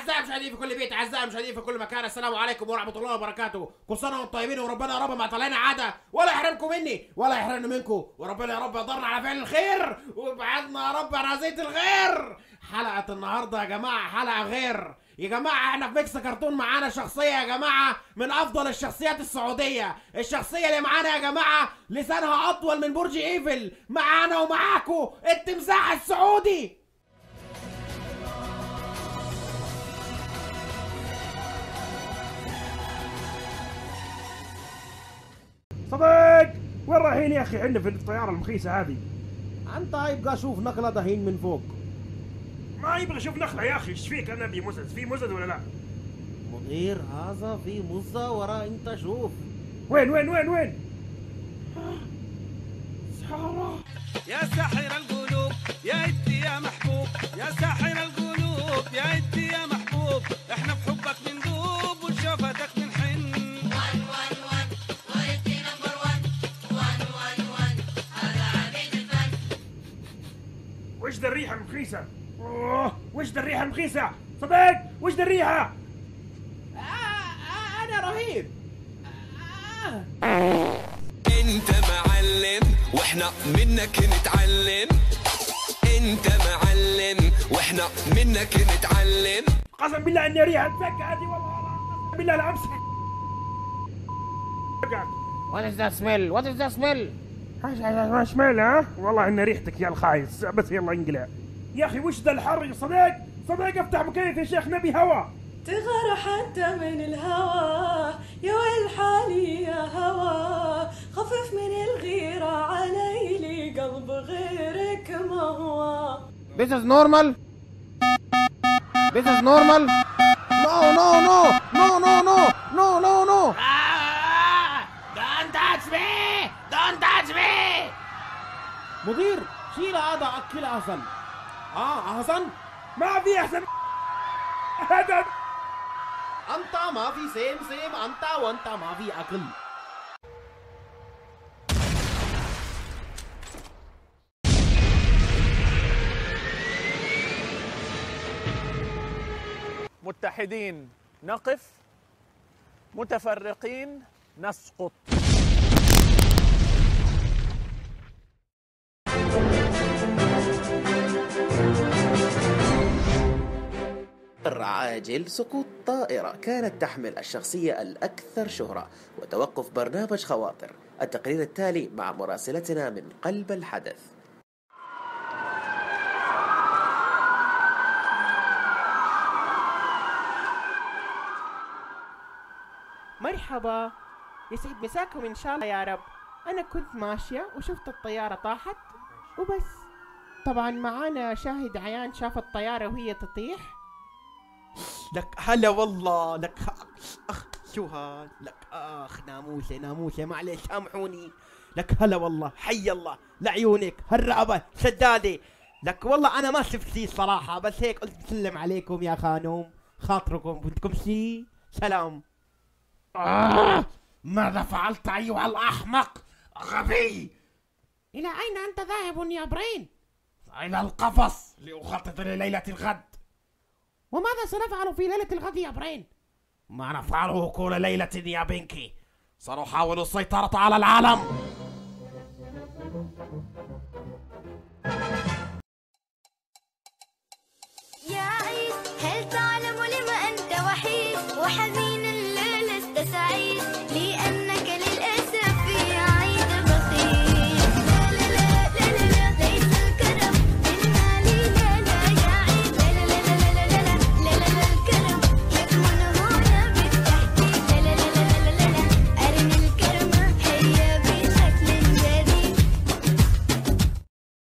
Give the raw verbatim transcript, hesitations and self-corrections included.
أعزائي المشاهدين في كل بيت، أعزائي المشاهدين في كل مكان، السلام عليكم ورحمة الله وبركاته، كل سنة وانتم طيبين وربنا يا رب ما طلعنا عادة ولا يحرمكم مني ولا يحرمنا منكم، وربنا يا رب يقدرنا على فعل الخير ويبعدنا يا رب عن رزية الغير. حلقة النهاردة يا جماعة حلقة غير. يا جماعة احنا في ميكس كرتون معانا شخصية يا جماعة من أفضل الشخصيات السعودية، الشخصية اللي معانا يا جماعة لسانها أطول من برج إيفل، معانا ومعاكو التمساح السعودي. صديق وين رايحين يا اخي؟ عندنا في الطياره المخيسه هذه. انت يبقى شوف نقله دهين من فوق. ما يبغى اشوف نخله يا اخي، ايش فيك؟ انا ابي مزز، في مزز ولا لا؟ مدير هذا في مزة ورا، انت شوف. وين وين وين وين؟ سحرة يا ساحر القلوب يا انتي يا محبوب، يا ساحر القلوب يا انتي يا محبوب، احنا بحبك بندوب وشوفتك بنحن. وان وان وان وانتي نمبر وان، وان وان وان هذا عميد الفن. وش ذا الريحه المخيسه؟ اوه وش ذا الريحه المخيسه؟ صديق وش ذا الريحه؟ آه آه انا رهيب. آه. انت معلم واحنا منك نتعلم، انت معلم واحنا منك نتعلم. قسم بالله اني ريحه الفكه هذه، والله قسم بالله لا امسك. What is that smell? What is that smell? ما شمال ها؟ والله ان ريحتك يا الخايس، بس يلا انقلع. يا اخي وش ذا الحر يا صديق؟ صديق افتح مكيف يا شيخ، نبي هوا. تغار حتى من الهوى يا ويل حالي يا هوى، خفف من الغيرة علي لي قلب غيرك ما هو. This is normal. This is normal. No no no no no no no no no. Don't touch me. Don't touch me. مدير شيل هذا اكل احسن. اه احسن. ما في احسن. هذا انت ما في سيم سيم، انت وانت ما في اكل. متحدين نقف، متفرقين نسقط. عاجل سقوط طائرة كانت تحمل الشخصية الأكثر شهرة وتوقف برنامج خواطر. التقرير التالي مع مراسلتنا من قلب الحدث. مرحبا، يسعد مساكم إن شاء الله يا رب. أنا كنت ماشية وشفت الطيارة طاحت وبس. طبعا معانا شاهد عيان شاف الطيارة وهي تطيح. لك هلا والله، لك اخ شو هاد، لك اخ ناموسه ناموسه معلش سامحوني. لك هلا والله، حي الله لعيونك هالرقبه سداده. لك والله انا ما شفت شي صراحه، بس هيك قلت بسلم عليكم يا خانوم، خاطركم بدكم شي؟ سلام. آه ماذا فعلت ايها الاحمق غبي؟ الى اين انت ذاهب يا برين؟ الى القفص لاخطط لليله الغد. وماذا سنفعل في ليلة الغد يا برين؟ ما نفعله كل ليلة يا بنكي، سنحاول السيطرة على العالم. يا عيد هل تعلم لما أنت وحيد وحزين الليل لست سعيد؟